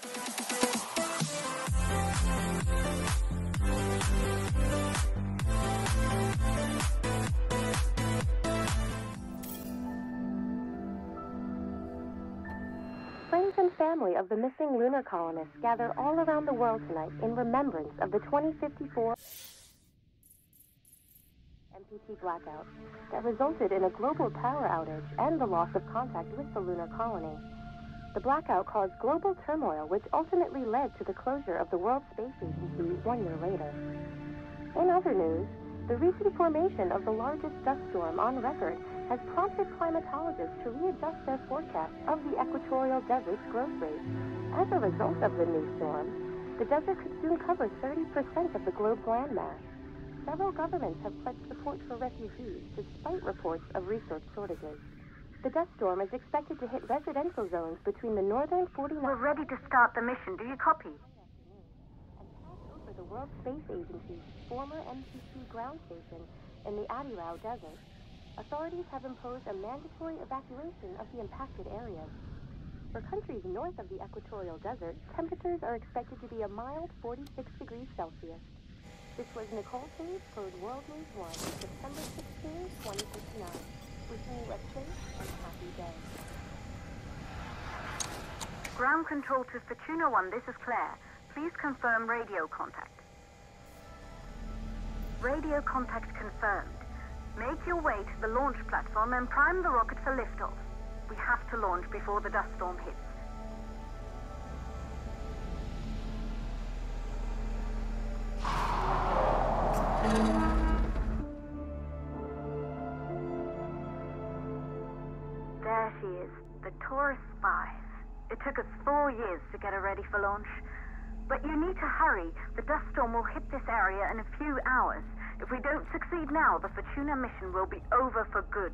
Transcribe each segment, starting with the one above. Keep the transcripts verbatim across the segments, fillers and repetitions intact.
Friends and family of the missing lunar colonists gather all around the world tonight in remembrance of the twenty fifty-four M P T blackout that resulted in a global power outage and the loss of contact with the lunar colony. The blackout caused global turmoil, which ultimately led to the closure of the World Space Agency one year later. In other news, the recent formation of the largest dust storm on record has prompted climatologists to readjust their forecast of the equatorial desert's growth rate. As a result of the new storm, the desert could soon cover thirty percent of the globe's landmass. Several governments have pledged support for refugees, despite reports of resource shortages. The dust storm is expected to hit residential zones between the northern forty-nine... We're ready to start the mission. Do you copy? ...and pass over the World Space Agency's former M P T ground station in the Adirau Desert. Authorities have imposed a mandatory evacuation of the impacted areas. For countries north of the equatorial desert, temperatures are expected to be a mild forty-six degrees Celsius. This was Nicole Page, Code World News one, September sixteenth, twenty fifty-nine. Wishing you a safe and happy day. Ground control to Fortuna one, this is Claire. Please confirm radio contact. Radio contact confirmed. Make your way to the launch platform and prime the rocket for liftoff. We have to launch before the dust storm hits. There she is, the Taurus five. It took us four years to get her ready for launch. But you need to hurry. The dust storm will hit this area in a few hours. If we don't succeed now, the Fortuna mission will be over for good.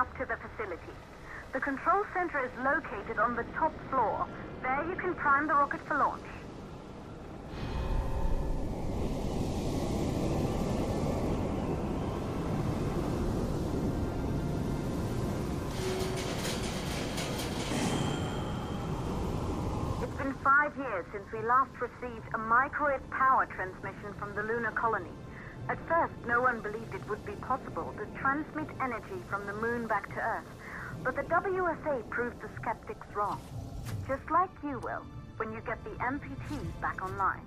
up to the facility. The control center is located on the top floor. There you can prime the rocket for launch. It's been five years since we last received a microwave power transmission from the lunar colony. At first, no one believed it would be possible to transmit energy from the moon back to Earth. But the W S A proved the skeptics wrong. Just like you will, when you get the M P T back online.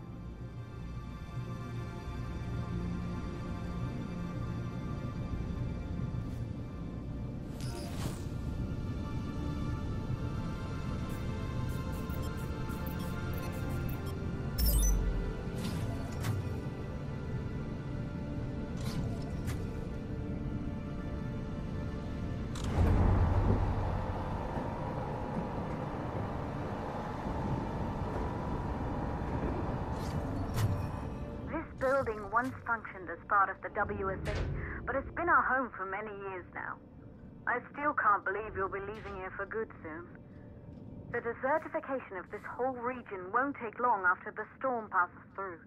Building once functioned as part of the W S A, but it's been our home for many years now. I still can't believe you'll be leaving here for good soon. The desertification of this whole region won't take long after the storm passes through.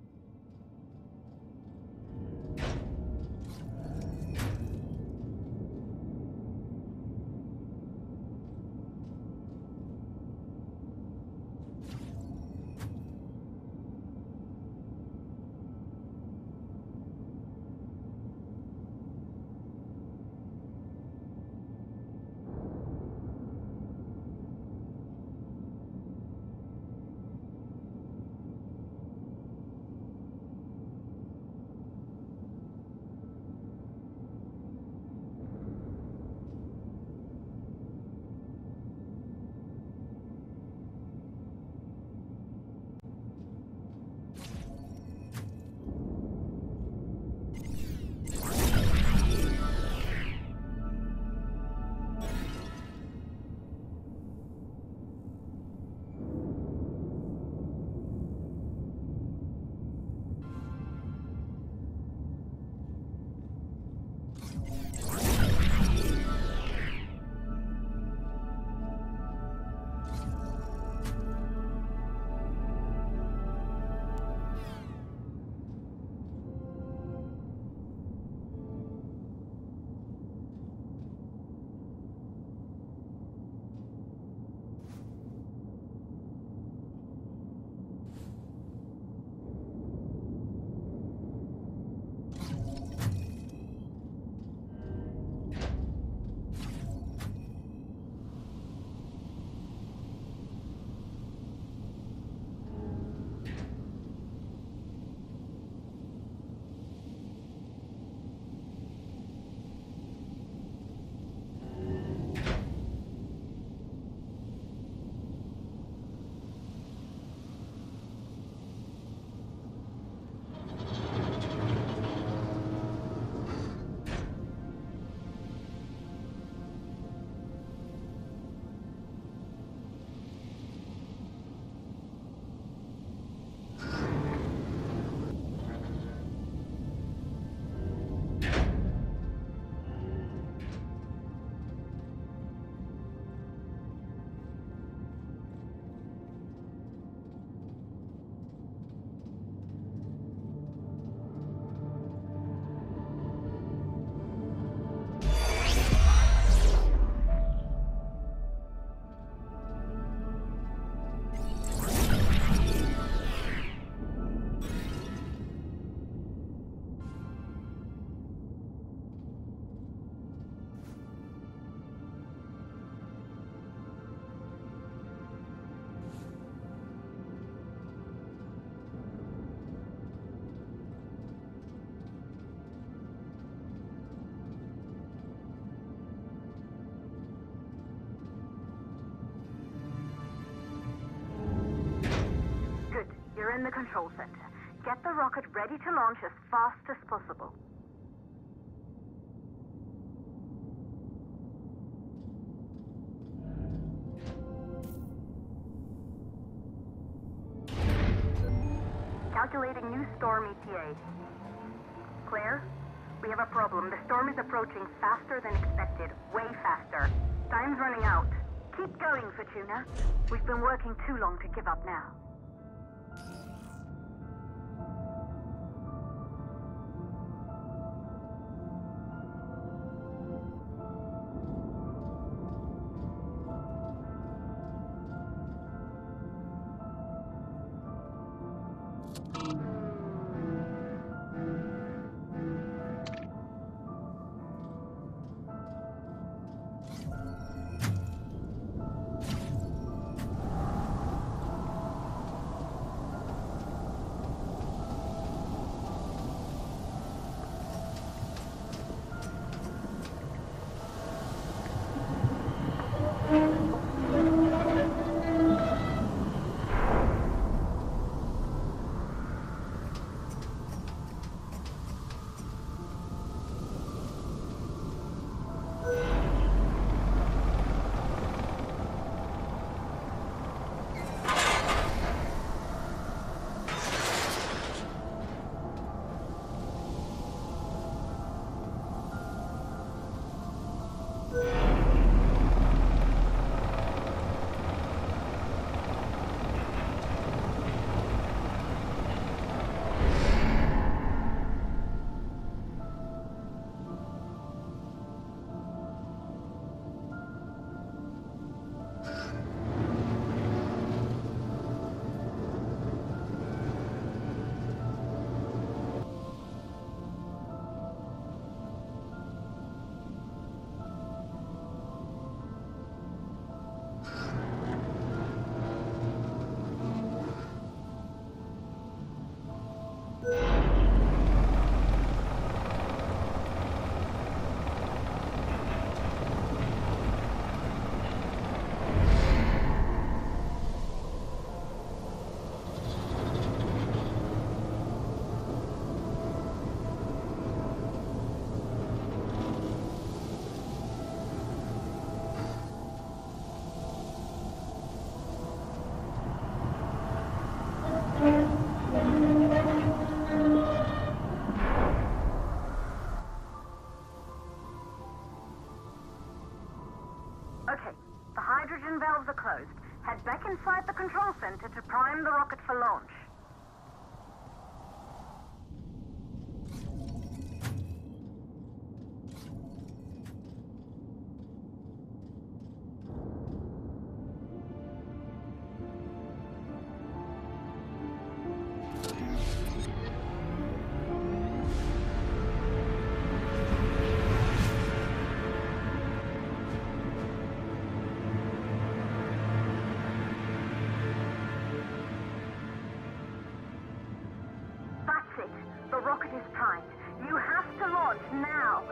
You're in the control center. Get the rocket ready to launch as fast as possible. Calculating new storm E T A. Clear? We have a problem. The storm is approaching faster than expected. Way faster. Time's running out. Keep going, Fortuna. We've been working too long to give up now. Okay, the hydrogen valves are closed. Head back inside the control center to prime the rocket for launch. The rocket is primed. You have to launch now.